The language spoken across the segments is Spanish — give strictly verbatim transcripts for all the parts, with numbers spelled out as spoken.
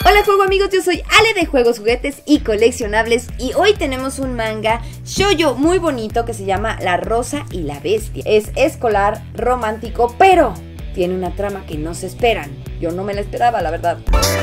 Hola juego amigos, yo soy Ale de Juegos, Juguetes y Coleccionables y hoy tenemos un manga shoujo muy bonito que se llama La Rosa y la Bestia. Es escolar, romántico, pero tiene una trama que no se esperan. Yo no me la esperaba, la verdad.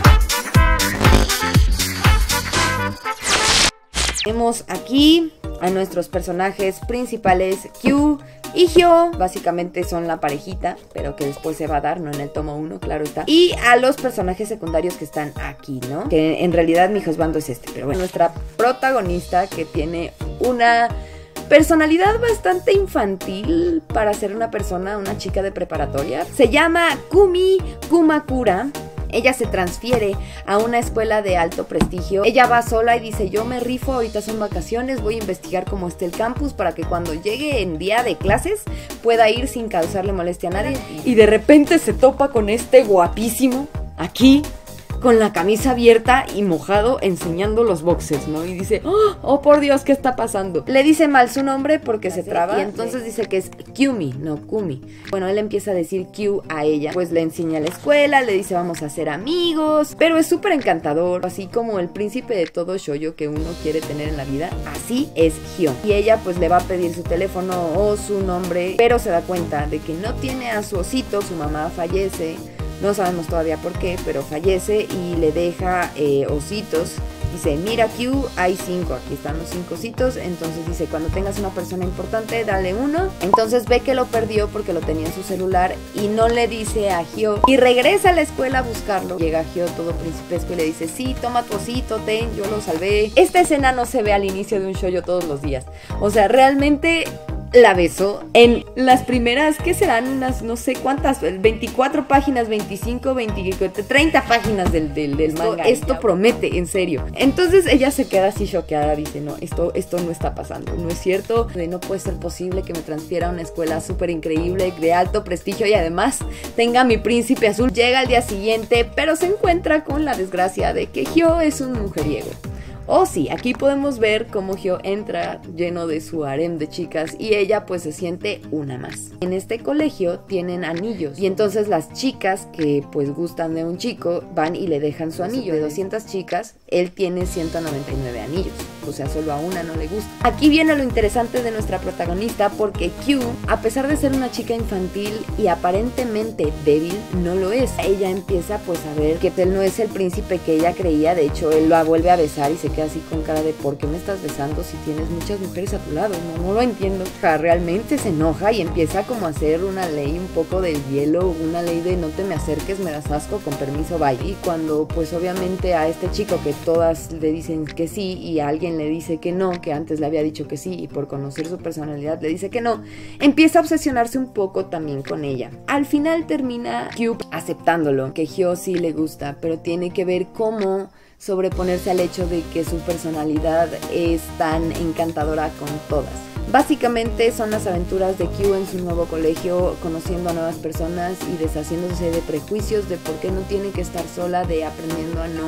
Tenemos aquí a nuestros personajes principales, Kyu y Hyo. Básicamente son la parejita, pero que después se va a dar, no en el tomo uno, claro está. Y a los personajes secundarios que están aquí, ¿no? Que en realidad mi husbando es este, pero bueno. Nuestra protagonista, que tiene una personalidad bastante infantil para ser una persona, una chica de preparatoria, se llama Kumi Kumakura. Ella se transfiere a una escuela de alto prestigio. Ella va sola y dice, yo me rifo, ahorita son vacaciones, voy a investigar cómo está el campus para que cuando llegue en día de clases pueda ir sin causarle molestia a nadie. Y de repente se topa con este guapísimo aquí, con la camisa abierta y mojado enseñando los boxers, ¿no? Y dice, oh, oh por Dios, ¿qué está pasando? Le dice mal su nombre porque se traba y entonces dice que es Kyumi, no Kumi. Bueno, él empieza a decir Kyu a ella, pues le enseña la escuela, le dice vamos a ser amigos, pero es súper encantador, así como el príncipe de todo shoujo que uno quiere tener en la vida, así es Hyo. Y ella pues le va a pedir su teléfono o su nombre, pero se da cuenta de que no tiene a su osito, su mamá fallece. No sabemos todavía por qué, pero fallece y le deja eh, ositos. Dice, mira Kyu, hay cinco, aquí están los cinco ositos. Entonces dice, cuando tengas una persona importante, dale uno. Entonces ve que lo perdió porque lo tenía en su celular y no le dice a Hyo. Y regresa a la escuela a buscarlo. Llega Hyo todo principesco y le dice, sí, toma tu osito, ten, yo lo salvé. Esta escena no se ve al inicio de un shoujo todos los días. O sea, realmente la besó en las primeras, ¿qué serán? Unas no sé cuántas, veinticuatro páginas, veinticinco, veinte, treinta páginas del, del, del manga. Esto, esto promete, en serio. Entonces ella se queda así choqueada, dice, no, esto, esto no está pasando, no es cierto. No puede ser posible que me transfiera a una escuela súper increíble, de alto prestigio y además tenga a mi príncipe azul. Llega al día siguiente, pero se encuentra con la desgracia de que Hyo es un mujeriego. Oh sí, aquí podemos ver cómo Hyo entra lleno de su harem de chicas y ella pues se siente una más. En este colegio tienen anillos y entonces las chicas que pues gustan de un chico van y le dejan su anillo. De doscientas chicas, él tiene ciento noventa y nueve anillos, o sea, solo a una no le gusta. Aquí viene lo interesante de nuestra protagonista porque Kyu, a pesar de ser una chica infantil y aparentemente débil, no lo es. Ella empieza pues a ver que él no es el príncipe que ella creía, de hecho él la vuelve a besar y se queda así con cara de ¿por qué me estás besando si tienes muchas mujeres a tu lado? No, no lo entiendo. O sea, realmente se enoja y empieza como a hacer una ley un poco del hielo, una ley de no te me acerques, me das asco, con permiso, bye. Y cuando pues obviamente a este chico que todas le dicen que sí y a alguien le dice que no, que antes le había dicho que sí y por conocer su personalidad le dice que no, empieza a obsesionarse un poco también con ella. Al final termina Kyu aceptándolo, que Hyo sí le gusta, pero tiene que ver cómo sobreponerse al hecho de que su personalidad es tan encantadora con todas. Básicamente son las aventuras de Kyu en su nuevo colegio, conociendo a nuevas personas y deshaciéndose de prejuicios de por qué no tiene que estar sola, de aprendiendo a no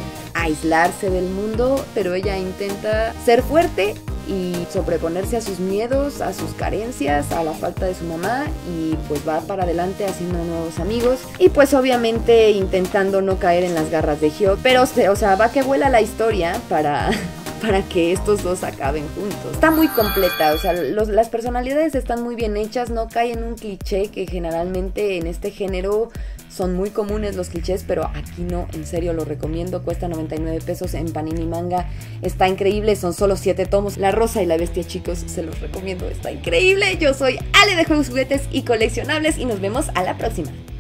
aislarse del mundo, pero ella intenta ser fuerte y sobreponerse a sus miedos, a sus carencias, a la falta de su mamá y pues va para adelante haciendo nuevos amigos y pues obviamente intentando no caer en las garras de Hyo, pero o sea, va que vuela la historia para para que estos dos acaben juntos. Está muy completa, o sea, los, las personalidades están muy bien hechas, no cae en un cliché que generalmente en este género son muy comunes los clichés, pero aquí no, en serio lo recomiendo, cuesta noventa y nueve pesos en Panini Manga, está increíble, son solo siete tomos. La Rosa y la Bestia, chicos, se los recomiendo, está increíble. Yo soy Ale de Juegos, Juguetes y Coleccionables y nos vemos a la próxima.